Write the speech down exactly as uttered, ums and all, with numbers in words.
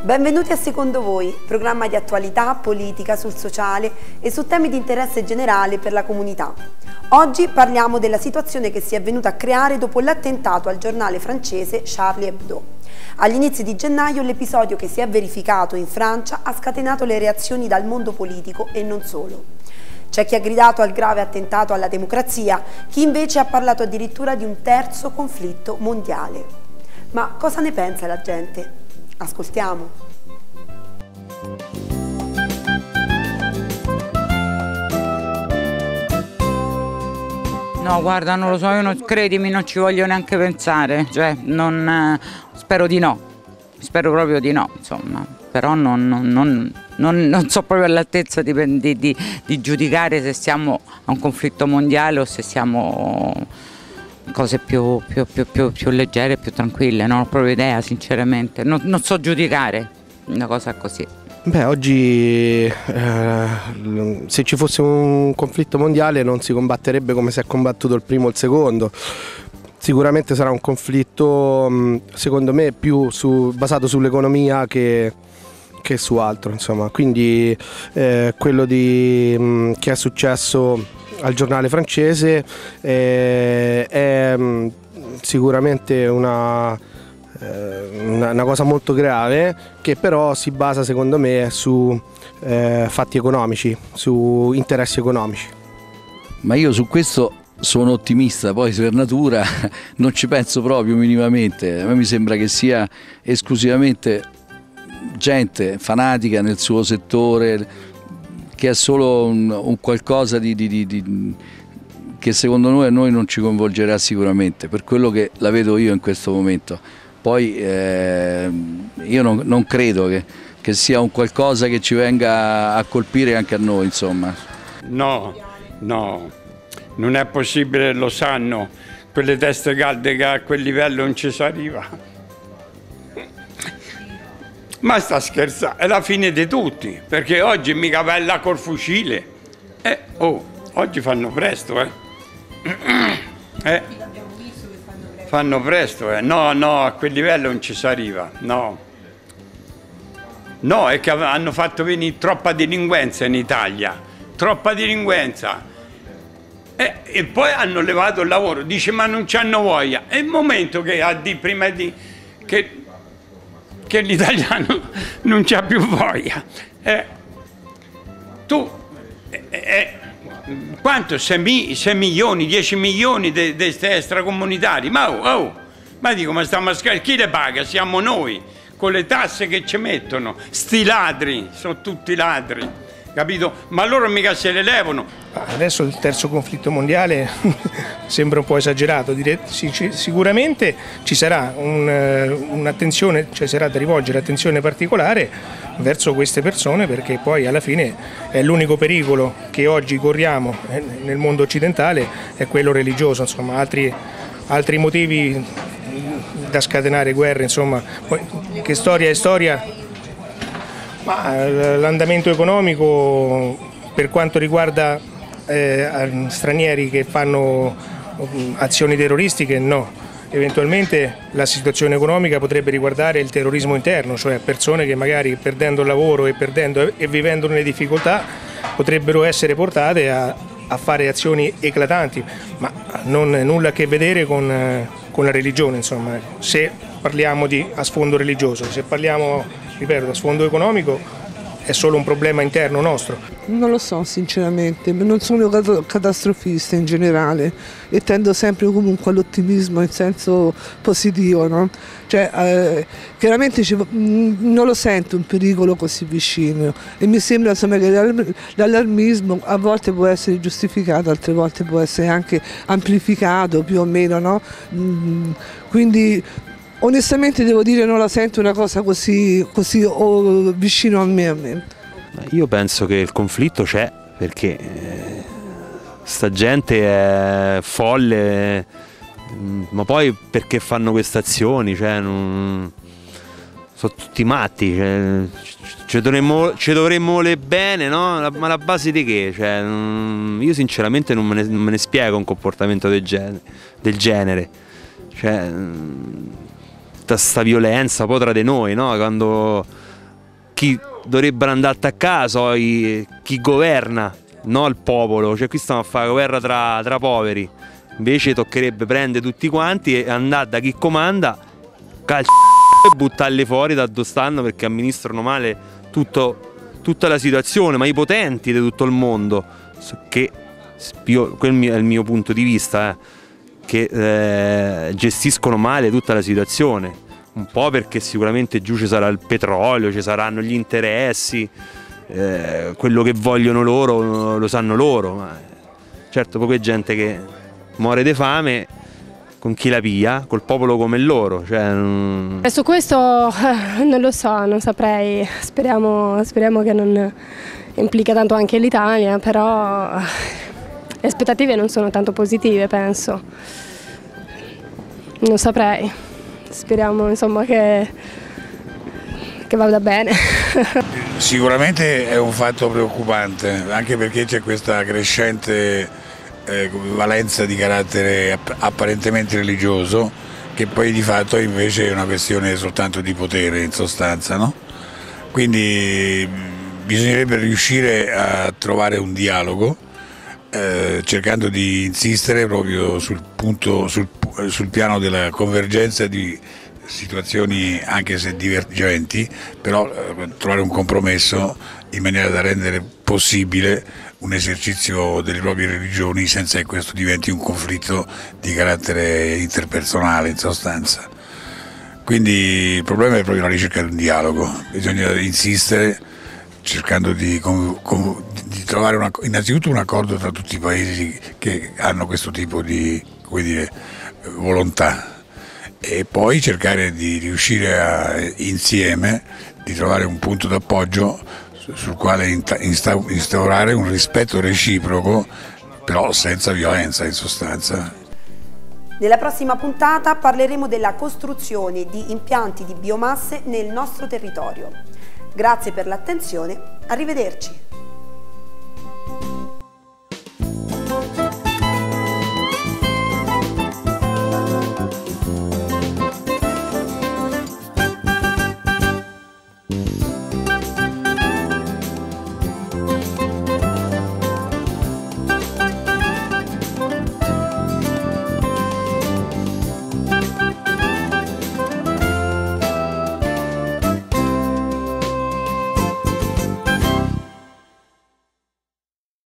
Benvenuti a Secondo Voi, programma di attualità, politica, sul sociale e su temi di interesse generale per la comunità. Oggi parliamo della situazione che si è venuta a creare dopo l'attentato al giornale francese Charlie Hebdo. Agli inizi di gennaio l'episodio che si è verificato in Francia ha scatenato le reazioni dal mondo politico e non solo. C'è chi ha gridato al grave attentato alla democrazia, chi invece ha parlato addirittura di un terzo conflitto mondiale. Ma cosa ne pensa la gente? Ascoltiamo. No, guarda, non lo so, io non, credimi, non ci voglio neanche pensare, cioè, non, eh, spero di no, spero proprio di no, insomma, però non, non, non, non, non so proprio all'altezza di, di, di, di giudicare se siamo a un conflitto mondiale o se siamo cose più, più, più, più, più leggere, più tranquille, non ho proprio idea sinceramente, non, non so giudicare una cosa così. Beh, oggi eh, se ci fosse un conflitto mondiale non si combatterebbe come si è combattuto il primo e il secondo. Sicuramente sarà un conflitto, secondo me, più su, basato sull'economia che, che su altro, insomma. Quindi eh, quello di, mh, che è successo al giornale francese eh, è mh, sicuramente una... Una, una cosa molto grave che però si basa secondo me su eh, fatti economici, su interessi economici. Ma io su questo sono ottimista, poi per natura non ci penso proprio minimamente, a me mi sembra che sia esclusivamente gente fanatica nel suo settore, che è solo un, un qualcosa di, di, di, di che secondo noi a noi non ci coinvolgerà sicuramente, per quello che la vedo io in questo momento. Poi eh, io non, non credo che, che sia un qualcosa che ci venga a colpire anche a noi, insomma. No, no, non è possibile, lo sanno, quelle teste calde che a quel livello non ci si arriva. Ma sta scherzando, è la fine di tutti, perché oggi mica vai là col fucile. Eh, oh, oggi fanno presto, eh. eh. Fanno presto, eh. No, no, a quel livello non ci si arriva, no. No, è che hanno fatto venire troppa delinquenza in Italia, troppa delinquenza. Eh, e poi hanno levato il lavoro, dice ma non c'hanno voglia. È il momento che ha di prima di che, che l'italiano non c'ha più voglia. Eh, tu, eh, eh, quanto? sei milioni, dieci milioni di questi extracomunitari? Ma oh, oh, ma dico, ma stiamo a scherzare, chi le paga? Siamo noi, con le tasse che ci mettono, sti ladri, sono tutti ladri, capito? Ma loro mica se le levano. Adesso il terzo conflitto mondiale sembra un po' esagerato, sicuramente ci sarà un'attenzione, cioè sarà da rivolgere attenzione particolare verso queste persone, perché poi alla fine è l'unico pericolo che oggi corriamo nel mondo occidentale è quello religioso, insomma, altri, altri motivi da scatenare guerre, insomma, poi, che storia è storia, ma l'andamento economico per quanto riguarda eh, stranieri che fanno azioni terroristiche no. Eventualmente la situazione economica potrebbe riguardare il terrorismo interno, cioè persone che magari perdendo il lavoro e, perdendo, e vivendo nelle difficoltà potrebbero essere portate a, a fare azioni eclatanti, ma non nulla a che vedere con, con la religione, insomma. Se parliamo di a sfondo religioso, se parliamo, ripeto, a sfondo economico è solo un problema interno nostro. Non lo so sinceramente, non sono catastrofista in generale e tendo sempre comunque all'ottimismo in senso positivo, no? Cioè, eh, chiaramente ci, non lo sento un pericolo così vicino e mi sembra insomma, che l'allarmismo a volte può essere giustificato, altre volte può essere anche amplificato più o meno, no? Quindi onestamente devo dire non la sento una cosa così, così oh, vicino a me, a me. Io penso che il conflitto c'è perché eh, sta gente è folle, mh, ma poi perché fanno queste azioni? Cioè, non, sono tutti matti, cioè, ci, dovremmo, ci dovremmo volere bene, no? La, ma la base di che? Cioè, non, io sinceramente non me, ne, non me ne spiego un comportamento del genere. Del genere. Cioè, sta violenza poi tra di noi, no? Quando chi dovrebbero andare a casa, chi governa, no il popolo, cioè qui stiamo a fare guerra tra, tra poveri, invece toccherebbe prendere tutti quanti e andare da chi comanda, calci e buttarli fuori da dove stanno perché amministrano male tutto, tutta la situazione, ma i potenti di tutto il mondo, che io, quel è il mio punto di vista, eh, che eh, gestiscono male tutta la situazione, un po' perché sicuramente giù ci sarà il petrolio, ci saranno gli interessi, eh, quello che vogliono loro lo sanno loro, ma certo poi c'è gente che muore di fame con chi la piglia, col popolo come loro. Cioè, non... Su questo eh, non lo so, non saprei, speriamo, speriamo che non implica tanto anche l'Italia, però le aspettative non sono tanto positive, penso. Non saprei, speriamo insomma che, che vada bene. Sicuramente è un fatto preoccupante, anche perché c'è questa crescente Eh, valenza di carattere apparentemente religioso, che poi di fatto invece è una questione soltanto di potere in sostanza, no? Quindi bisognerebbe riuscire a trovare un dialogo eh, cercando di insistere proprio sul punto, sul, sul piano della convergenza di situazioni anche se divergenti, però eh, trovare un compromesso in maniera da rendere possibile un esercizio delle proprie religioni senza che questo diventi un conflitto di carattere interpersonale in sostanza. Quindi il problema è proprio la ricerca di un dialogo, bisogna insistere cercando di, di trovare una, innanzitutto un accordo tra tutti i paesi che hanno questo tipo di, come dire, volontà, e poi cercare di riuscire a, insieme di trovare un punto d'appoggio sul quale instaurare un rispetto reciproco, però senza violenza in sostanza. Nella prossima puntata parleremo della costruzione di impianti di biomasse nel nostro territorio. Grazie per l'attenzione, arrivederci.